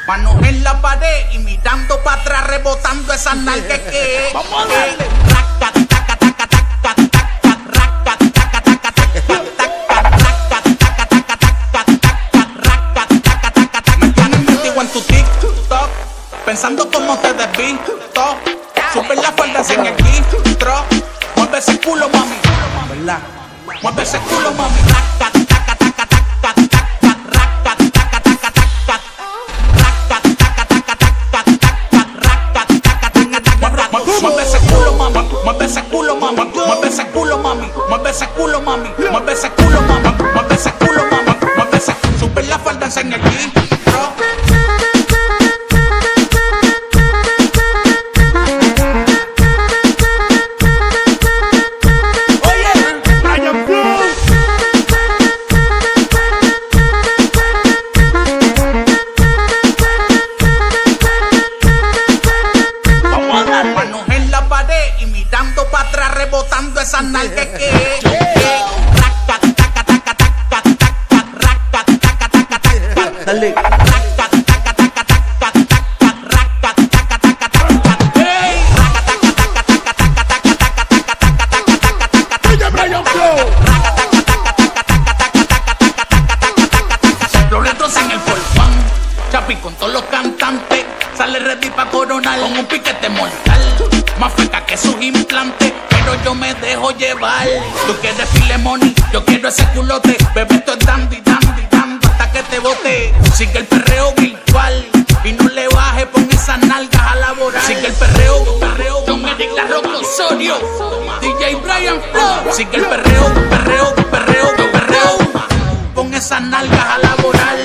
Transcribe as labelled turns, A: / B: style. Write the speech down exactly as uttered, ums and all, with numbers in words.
A: Manos en la pared y mirando para atrás, rebotando esas nalgas que es.
B: Vamos a darle.
A: Pensando cómo te desvisto, sube la falda en el intro. Mueve ese culo, mami, ¿verdad? Mueve ese culo, mami. Mueve ese culo, mami. Mueve ese culo, mami. Mueve ese culo, mami. Mueve ese culo, mami. Mueve ese culo, mami. Mueve ese culo, mami. Mueve ese. Sube la falda en el intro. Rebotando esas nalgas que
B: Dale.
A: Los retros en el Forfán, Chapi con todos los cantantes, sale ready pa' coronar con un piquete mortal, más feca que sus implantes. Pero yo me dejo llevar. Tú quieres filemoni, yo quiero ese culote. Bebé, esto es dandy, dandy, dandy hasta que te bote. Sigue el perreo virtual y no le baje, pon esas nalgas a laborar. Sigue el perreo, perreo, yo me digo la Rock Osorio, D J Brian Flow. Sigue el perreo, perreo, perreo, perreo, pon esas nalgas a laborar.